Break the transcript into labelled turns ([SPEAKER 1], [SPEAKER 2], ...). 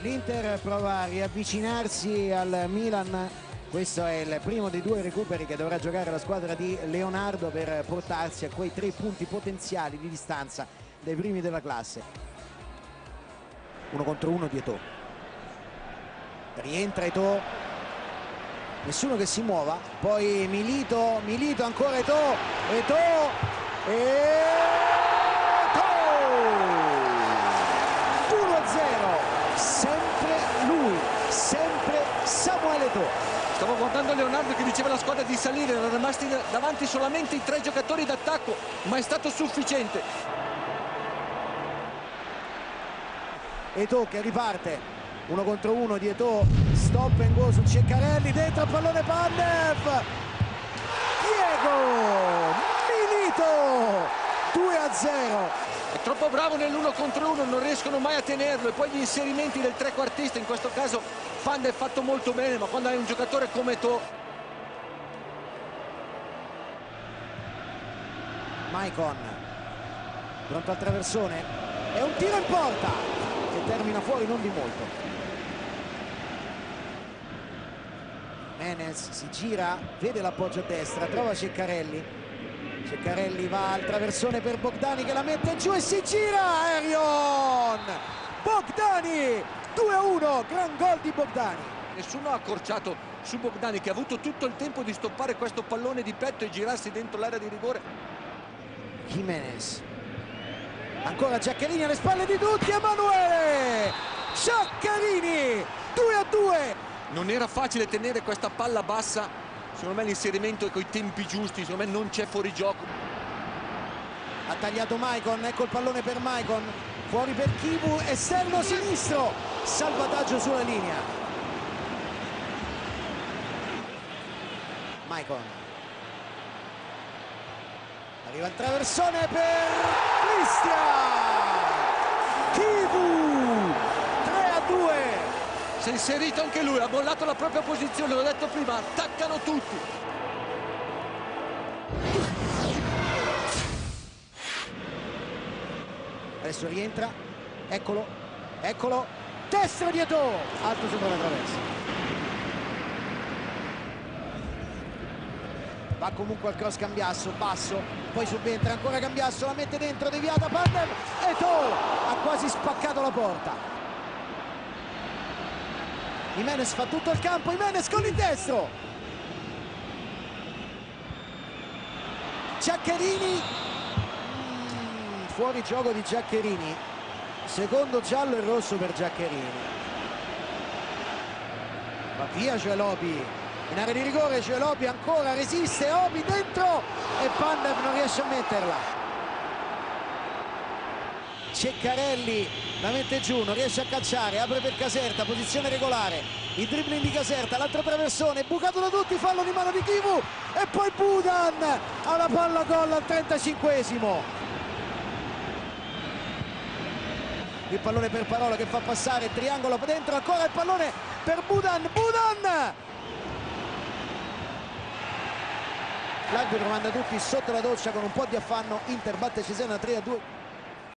[SPEAKER 1] L'Inter prova a riavvicinarsi al Milan. Questo è il primo dei due recuperi che dovrà giocare la squadra di Leonardo per portarsi a quei 3 punti potenziali di distanza dai primi della classe. 1 contro 1 di Eto'o. Rientra Eto'o, nessuno che si muova, poi Milito, ancora Eto'o, e 1-0, sempre lui, sempre Samuele Eto'o.
[SPEAKER 2] Stavo guardando Leonardo che diceva alla squadra di salire, erano rimasti davanti solamente i 3 giocatori d'attacco, ma è stato sufficiente.
[SPEAKER 1] Eto'o che riparte, 1 contro 1 di Eto'o, stop and go su Ceccarelli, dentro al pallone Pandev, Diego Milito, 2-0.
[SPEAKER 2] È troppo bravo nell'1 contro 1, non riescono mai a tenerlo, e poi gli inserimenti del trequartista, in questo caso Pandev è fatto molto bene, ma quando hai un giocatore come Eto'o.
[SPEAKER 1] Maicon, pronto al traversone, è un tiro in porta che termina fuori non di molto. Menes si gira, vede l'appoggio a destra, trova Ceccarelli. Ceccarelli va al traversone per Bogdani che la mette giù e si gira. Erion Bogdani, 2-1, gran gol di Bogdani.
[SPEAKER 2] Nessuno ha accorciato su Bogdani, che ha avuto tutto il tempo di stoppare questo pallone di petto e girarsi dentro l'area di rigore.
[SPEAKER 1] Jimenez, ancora Giaccherini alle spalle di tutti, Emanuele Giaccherini, 2-2.
[SPEAKER 2] Non era facile tenere questa palla bassa. Secondo me l'inserimento è coi tempi giusti, secondo me non c'è fuorigioco.
[SPEAKER 1] Ha tagliato Maicon, ecco il pallone per Maicon, fuori per Chivu, esterno sinistro, salvataggio sulla linea. Maicon, arriva il traversone per Cristian Chivu, 3-2.
[SPEAKER 2] Si è inserito anche lui, ha bollato la propria posizione, l'ho detto prima, attaccano tutti.
[SPEAKER 1] Adesso rientra, eccolo, destro di Eto'o, alto sopra la traversa. Va comunque al cross Cambiasso, basso, poi subentra ancora Cambiasso, la mette dentro, deviata Pandev, Eto'o ha quasi spaccato la porta. Jimenez fa tutto il campo, Jimenez con il destro. Giaccherini, fuori gioco di Giaccherini, secondo giallo e rosso per Giaccherini. Va via Celobi, in area di rigore Celobi ancora resiste, Obi dentro e Pandev non riesce a metterla. Ceccarelli la mette giù, non riesce a calciare, apre per Caserta, posizione regolare, il dribbling di Caserta, l'altro traversone, bucato da tutti, fallo di mano di Chivu e poi Budan alla palla gol al 35esimo. Il pallone per Parola che fa passare, triangolo dentro, ancora il pallone per Budan, l'arbitro manda tutti sotto la doccia con un po' di affanno, Inter batte Cesena 3-2.